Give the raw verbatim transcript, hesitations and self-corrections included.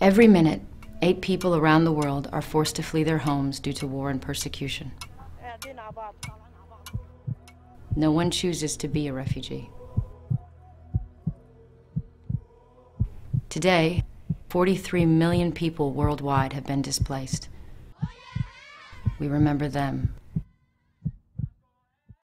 Every minute, eight people around the world are forced to flee their homes due to war and persecution. No one chooses to be a refugee. Today, forty-three million people worldwide have been displaced. We remember them.